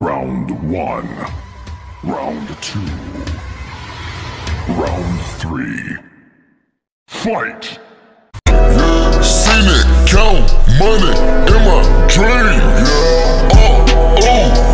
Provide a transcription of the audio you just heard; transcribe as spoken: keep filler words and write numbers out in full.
Round one. Round two. Round three. Fight! Yeah, seen it, count money in my dream. Yeah, oh, oh.